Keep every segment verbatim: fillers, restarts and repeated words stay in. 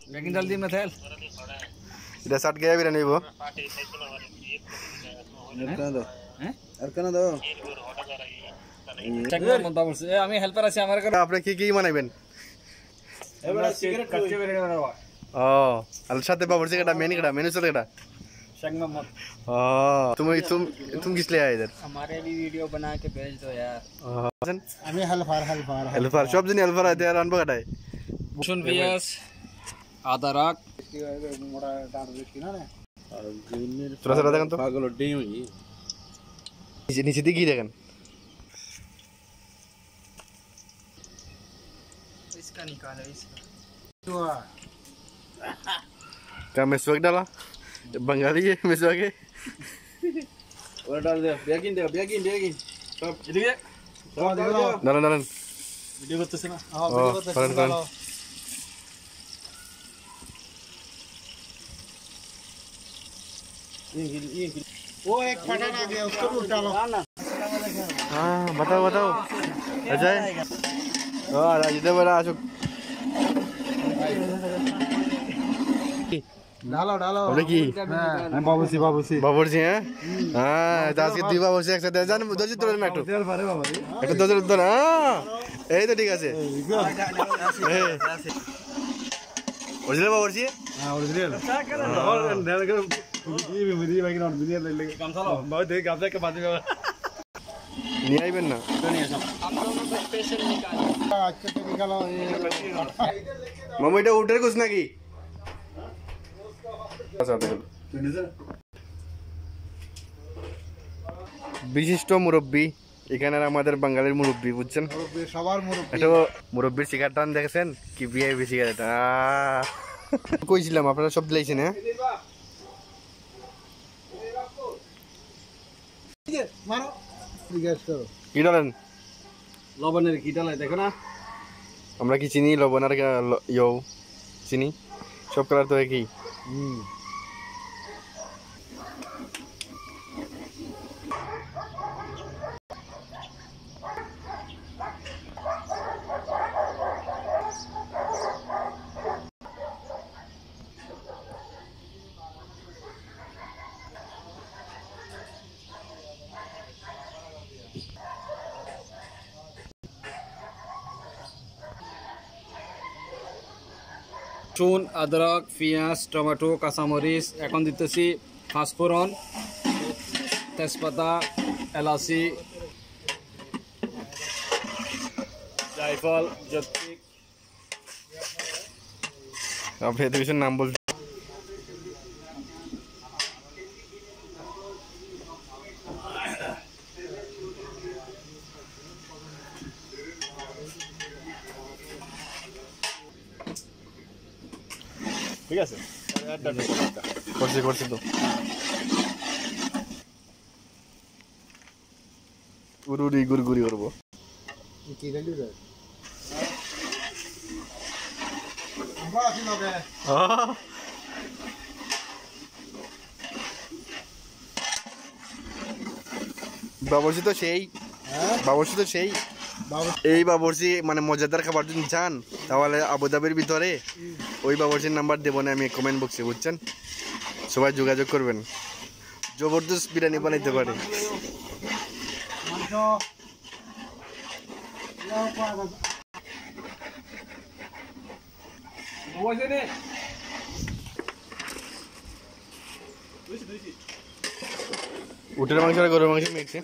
baking डाल दी मैं थैल इधर साथ गया भी रहने वो अरकना दो चंगा मन बाबू से আমি হেল্পার আছি আমার কাছে আপনি কি কি বানাইবেন এবারে সিগারেট কাটতে বেরে বানাবো ও আর সাথে বাবুর্চি কাটা মেনু কাটা मेनू चल काटा शेख मोहम्मद ओ तुम तुम तुम किस लिए आए इधर हमारे भी वीडियो बना के भेज दो यार আমি হেল্পার হেল্পার হেল্পার সব দিন হেল্পার আইতে আর আনবো কাটাই শুন ভিয়াস আদা রাখ মোড়া ডার দেখি না না थोड़ा सा देखन तो পাগল ডিম হই নিচে নিচে দিকে কি দেখেন इसका निकालो इसका तो क्या मिसवाक डाला बंगाली है मिसवाक है और डाल दे बेकिंग दे बेकिंग बेकिंग सब इधर डालन डालन वीडियो করতেছ না हां वीडियो করতেছ डालो ये ये वो एक फटा ना गया उसको भी उठा लो हां बताओ बताओ अजय हां इधर बड़ा अशोक डालो डालो बोले की हां बाबूसी बाबूसी बाबूजी हैं हां दास के दी बाबूसी एक साथ जान दो जी তোর একটু তেল ভরে বাবা একটু দো দো না এই তো ঠিক আছে ओरिजिनल बाबूजी हां ओरिजिनल और ध्यान कर ये भी मेरी भाई ना दुनिया ले लेके काम चलो बहुत देख आप के बाद में नहीं आइबेन ना हम दोनों को स्पेशल निकालो आज के निकालो ये মামু এটা উঠের কুছ নাকি বিশিষ্ট মুরব্বি এখানে আমাদের বাঙালির মুরব্বি বুঝছেন সবার মুরব্বি এটা মুরব্বির সিগারেট টান দেখেছেন কি ভিআইপি সিগারেট কইছিলাম আপনারা সব দিলাইছেন হ্যাঁ মারো জিজ্ঞেস করো কি ডালেন লবণের কি ডালে দেখো না আমরা কি চিনি লবণ আর ইয়ো চিনি সব কালার তো একই হুম চুন আদরক পেঁয়াজ টমেটো কাঁচামরিচ এখন দিতেছি পাঁচফোড়ন তেজপাতা এলাচি জায়ফল জয়ত্রী আপনি এত কিছু নাম বলছেন ঠিক আছে করছি করছি তো গুরুরি গুরগুরি করবো কি রেডি রে বাবরচি তো সেই বাবরচি তো সেই এই বাবরচি মানে মজাদার খাবার যদি চান তাহলে আবুধাবির ভিতরে ওই বাবরচির নাম্বার দেবো না আমি কমেন্ট বক্সে বুঝছেন সবাই যোগাযোগ করবেন জবরদস্ত বিরিয়ানি বানাইতে পারে উটের মাংস আর গরুর মাংস মিক্স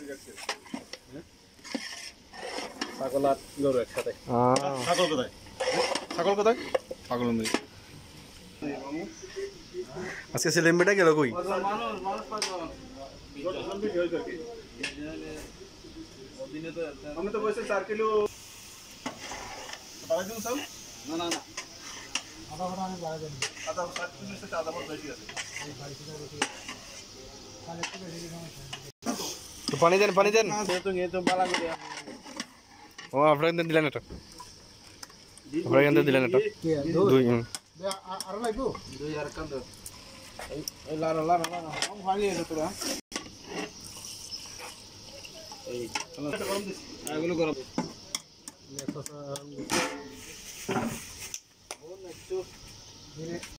ছাগল আর গরু একসাথে ছাগল কোথায় ছাগল কোথায় ছাগল আজকে সেলেম্বেটা গেল কই আমি তো বলছি চার কিলো বাড়াই দিন সব না না না আধা ঘন্টা আমি বাড়াই দেন আধা ষাট কিলো থেকে আধা ঘন্টা বেশি আছে তো পানি দেন পানি দেন তো ये तो বালা করে ও আপনারা দিলেন এটা আপনারা কেন দিলেন এটা দুই আর লাগবো দুই আর কান্দ এই লার লার লার আমি ভালো এর তোরা এই এগুলো গরম